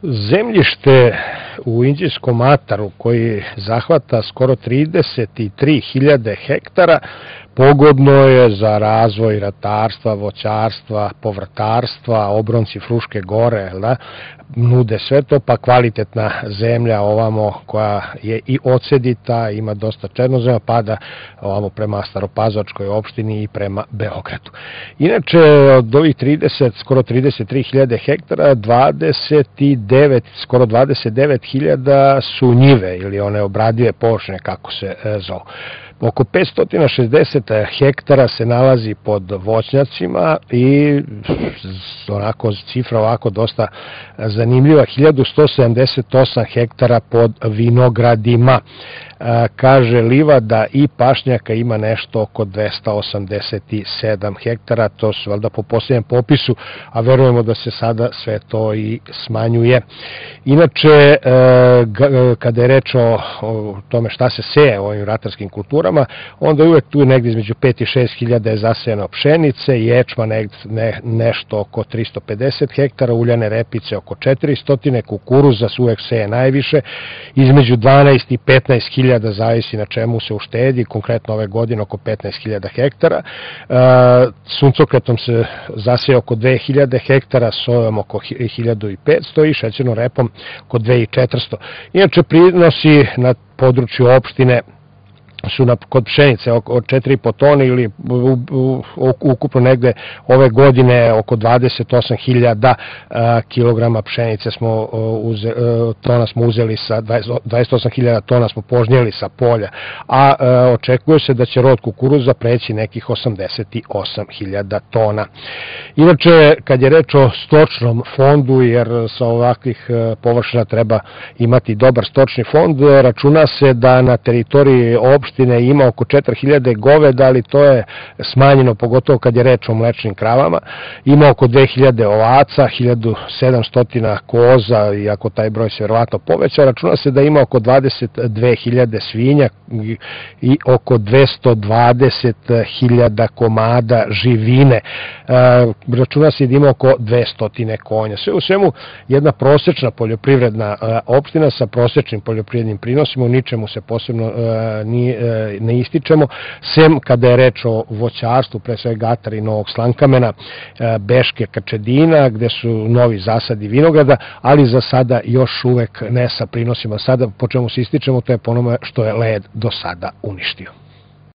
Zemljište u Inđijskom ataru, koji zahvata skoro 33.000 hektara, pogodno je za razvoj ratarstva, voćarstva, povrtarstva, obronci Fruške gore, nude sve to, pa kvalitetna zemlja ovamo koja je i ocedita, ima dosta černozema, pada ovamo prema Staropazovačkoj opštini i prema Beogradu. Inače, od ovih 30, skoro 33.000 hektara, skoro 29.000 su njive ili one obradive površine, kako se zovu. Oko 560 hektara se nalazi pod voćnjacima i onako cifra ovako dosta zanimljiva, 1178 hektara pod vinogradima. Kaže livada i pašnjaka ima nešto oko 287 hektara, to su valjda po posljednjem popisu, a verujemo da se sada sve to i smanjuje. Inače, kada je reč o tome šta se seje u ovim ratarskim kulturama, onda uvek tu negdje između 5 i 6 hiljada je zasejano pšenice, ječma nešto oko 350 hektara, uljane repice oko 400, kukuruza se uvek seje najviše, između 12 i 15 hiljada, zavisi na čemu se uštedi, konkretno ove godine oko 15.000 hektara. Suncokretom se zaseje oko 2.000 hektara, sojom oko 1.500 i šećernom repom oko 2.400. Inače, prinosi na području opštine su kod pšenice od 4,5 tone ili ukupno negde ove godine oko 28.000 kilograma pšenice tona smo uzeli sa 28.000 tona smo požnjeli sa polja, a očekuje se da će rod kukuruza preći nekih 88.000 tona. Inače, kad je reč o stočnom fondu, jer sa ovakvih površina treba imati dobar stočni fond, računa se da na teritoriji opštine ima oko 4.000 goveda, ali to je smanjeno, pogotovo kad je reč o mlečnim kravama. Ima oko 2.000 ovaca, 1.700 koza, iako taj broj se verovatno poveća. Računa se da ima oko 22.000 svinja i oko 220.000 komada živine. Računa se da ima oko 200 konja. Sve u svemu jedna prosečna poljoprivredna opština sa prosečnim poljoprivrednim prinosima, u ničemu se posebno ne ističemo, sem kada je reč o voćarstvu, pre svega atara i Novog Slankamena, Beške, Kačedina, gde su novi zasadi vinograda, ali za sada još uvek ne sa prinosima. Sada po čemu se ističemo, to je po onome što je led do sada uništio.